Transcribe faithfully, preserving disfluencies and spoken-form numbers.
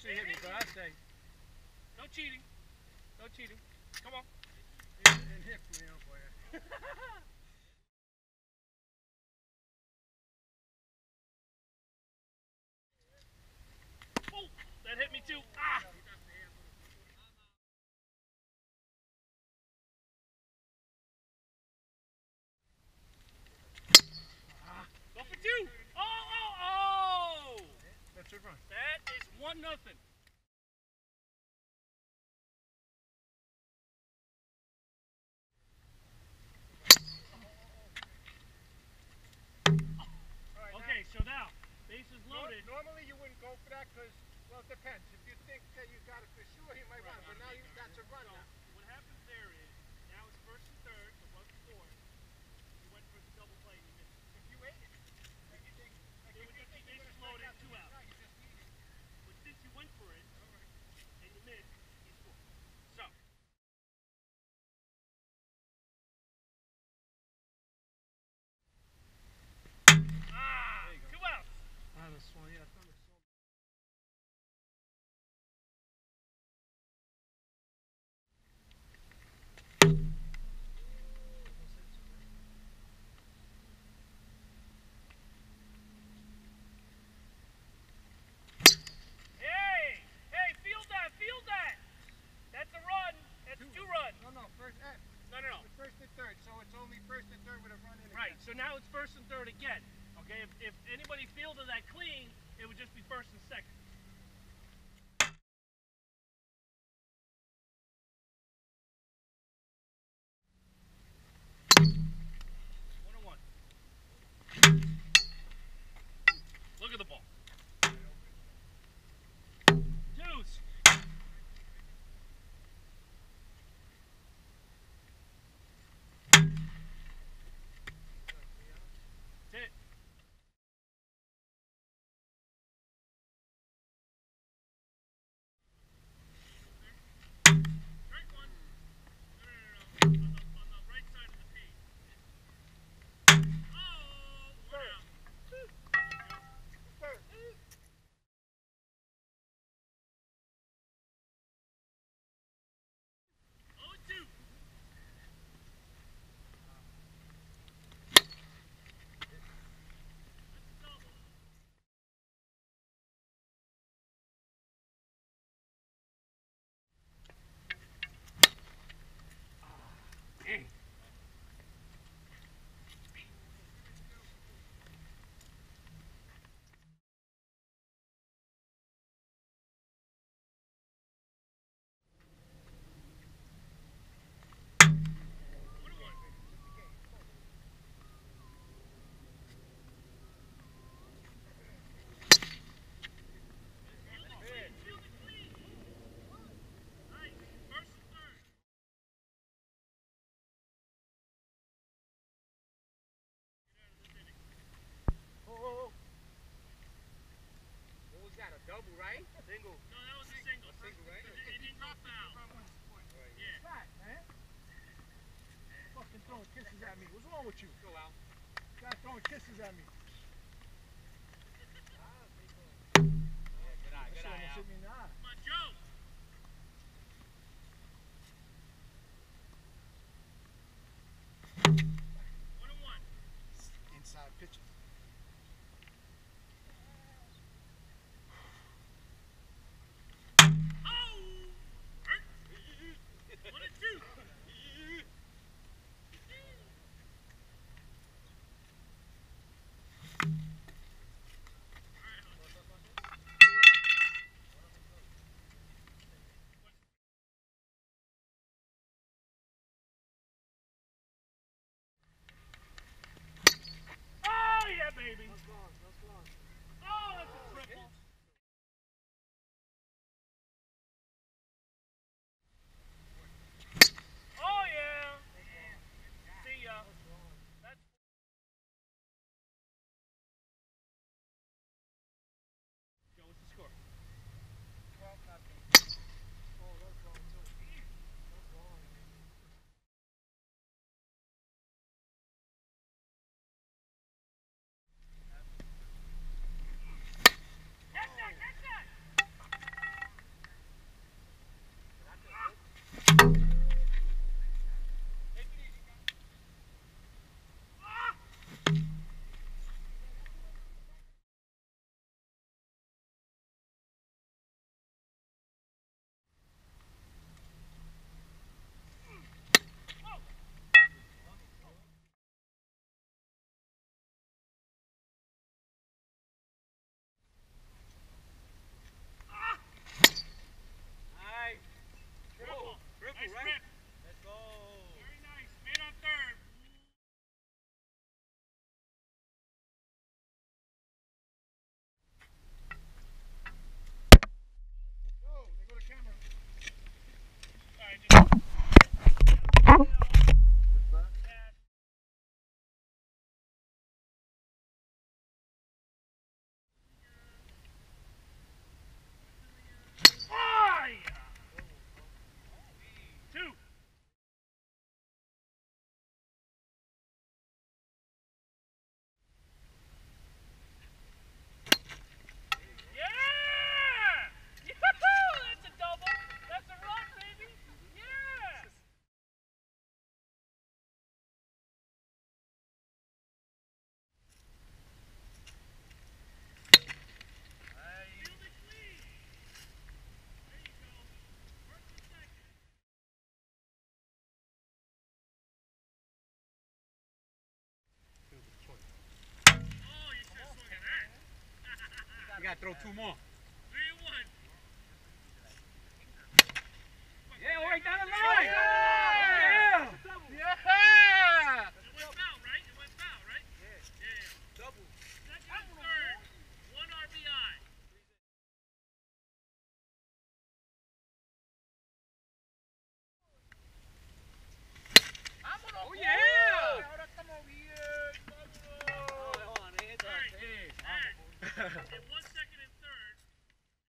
actually hit me, but I say. No cheating. No cheating. Come on. And hit me up for you. Oh, that hit me too. Ah! Go for two. Oh, oh, oh! That's a run. That is one nothing. Okay, so now, bases loaded. Normally you wouldn't go for that because, well, it depends. If you think that you got it for sure, you might run. But now you, that's a run So, now. what happens there is, now it's first and third, it wasn't fourth. You went for the double play and you missed it. If you ate it, like you think, like It if would you just be think you're bases going to loaded, strike two out, outs. you just eat it. But since you went for it, and you missed, you scored. So, ah, two outs. Ah, that's one, yeah, I thought it was so. Hey, hey, field that, field that. That's a run. That's two, two runs. No, no, first, eh, No, no, no. first and third. So it's only first and third with a run in it. Right, so now it's first and third again. Okay, if, if anybody fielded that clean, it would just be first and second. One and one. Look at the ball. Deuce. That's it. Strike one. No, no, no, no. On the, on the right side of the page. Oh, one out. Third. Oh, two. That's a double. Dang. One and one. Field it clean, field it clean. Nice. First and third. Oh, oh, oh. What was that, a double, right? Single. No, that was a single. A single, right? It, it didn't go foul. Yeah. Fat, man. Fucking throwing kisses at me. What's wrong with you? Go out. Guy throwing kisses at me. Yeah, good eye, That good shit eye, almost Al. hit me in the eye. Come on, Joe. One and one. Inside pitcher. Oh! Hurt. One and two. throw two more. Three and one. Yeah, all right down the line.